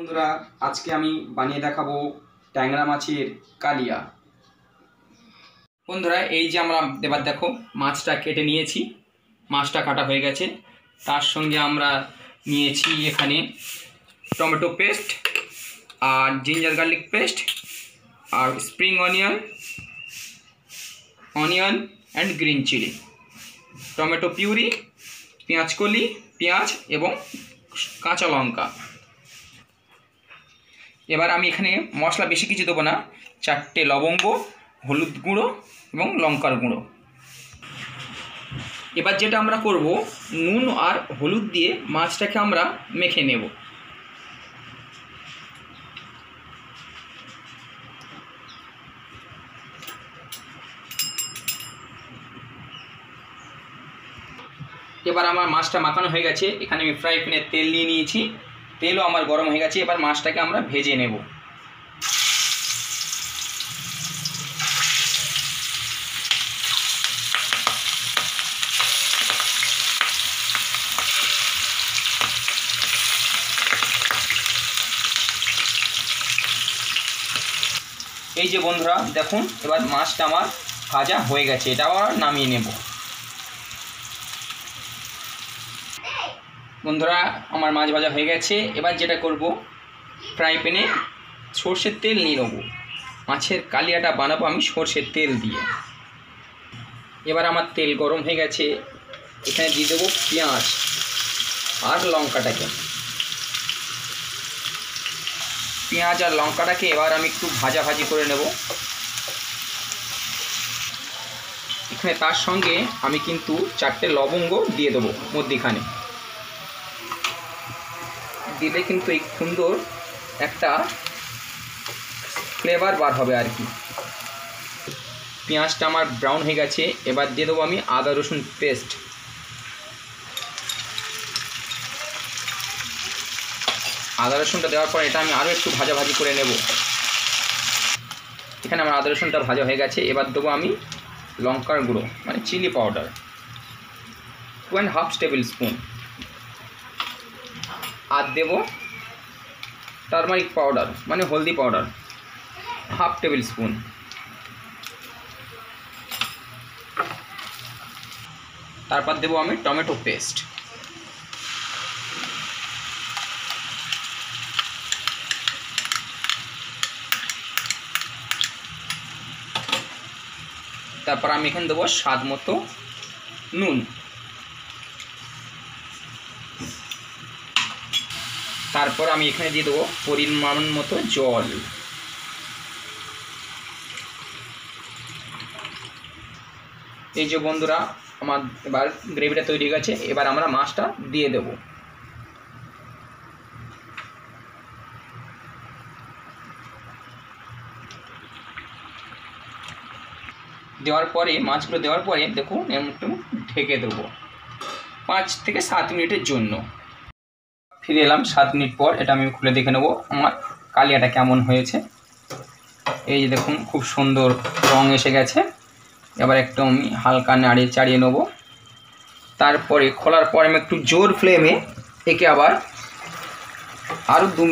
বন্ধুরা আজকে আমি বানিয়ে দেখাবো ট্যাংরা মাছের কালিয়া। বন্ধুরা এই যে আমরা এবার দেখো মাছটা কেটে নিয়েছি, মাছটা কাটা হয়ে গেছে। তার সঙ্গে আমরা নিয়েছি এখানে টমেটো পেস্ট আর জিঞ্জার গার্লিক পেস্ট আর spring onion and green chilli, tomato puree, পেঁয়াজ কলি, পেঁয়াজ এবং কাঁচা লঙ্কা। এবার আমি এখানে মশলা বেশি কিছু দেবো না, 4টে লবঙ্গ, হলুদ গুঁড়ো এবং লঙ্কার গুঁড়ো। এবার যেটা আমরা করব, নুন আর হলুদ দিয়ে মাছটাকে আমরা মেখে নেব। এবার আমার মাছটা মাখানো হয়ে গেছে। এখানে আমি ফ্রাই প্যানে তেল নিয়ে নিয়েছি, তেলও আমার গরম হয়ে গেছে। এবার মাছটাকে আমরা ভেজে নেব। এই যে বন্ধুরা দেখুন, এবার মাছটা আমার ভাজা হয়ে গেছে, এটা আবার নামিয়ে নেব। বন্ধুরা আমার মাছ ভাজা হয়ে গেছে। এবার যেটা করব, ফ্রাই প্যানে সর্ষের তেল নিয়ে নেব। মাছের কালিয়াটা বানাবো আমি সর্ষের তেল দিয়ে। এবার আমার তেল গরম হয়ে গেছে, এখানে দিয়ে দেবো পেঁয়াজ আর লঙ্কাটাকে। পেঁয়াজ আর লঙ্কাটাকে এবার আমি একটু ভাজি করে নেব। এখানে তার সঙ্গে আমি কিন্তু 4টে লবঙ্গ দিয়ে দেবো মধ্যিখানে, দিলে কিন্তু এই সুন্দর একটা ফ্লেভার বার হবে আর কি। পেঁয়াজটা আমার ব্রাউন হয়ে গেছে, এবার দিয়ে দেবো আমি আদা রসুন পেস্ট। আদা রসুনটা দেওয়ার পর এটা আমি আরও একটু ভাজি করে নেব। এখানে আমার আদা রসুনটা ভাজা হয়ে গেছে। এবার দেবো আমি লঙ্কার গুঁড়ো মানে চিলি পাউডার 2.5 টেবিল স্পুন, আর দেবো টারমারিক পাউডার মানে হলদি পাউডার 1/2 টেবিল স্পুন। তারপর দেবো আমি টমেটো পেস্ট। তারপর আমি এখানে দেবো স্বাদ মতো নুন। তারপর আমি এখানে দিয়ে দেবো পরিমাণ মতো জল। এই যে বন্ধুরা আমার এবার গ্রেভিটা তৈরি হয়ে গেছে। এবার আমরা মাছটা দিয়ে দেব। দেওয়ার পরে মাছগুলো দেওয়ার পরে দেখুন একটু ঢেকে দেবো 5 থেকে 7 মিনিটের জন্য। ফিরে এলাম 7 মিনিট পর। এটা আমি খুলে দেখে নেব আমার কালিয়াটা কেমন হয়েছে। এই যে দেখুন খুব সুন্দর রং এসে গেছে। এবার একটু আমি হালকা নাড়িয়ে চাড়িয়ে নেব। তারপরে খোলার পর আমি একটু জোর ফ্লেমে একে আবার আরও 2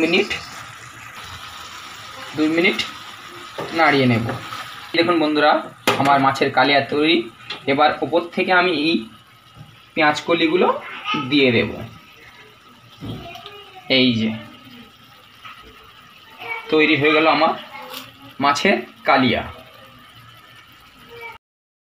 মিনিট নাড়িয়ে নেব। দেখুন বন্ধুরা আমার মাছের কালিয়া তৈরি। এবার উপর থেকে আমি এই পেঁয়াজ কলিগুলো দিয়ে দেব। এই যে তৈরি হয়ে গেল আমার মাছের কালিয়া।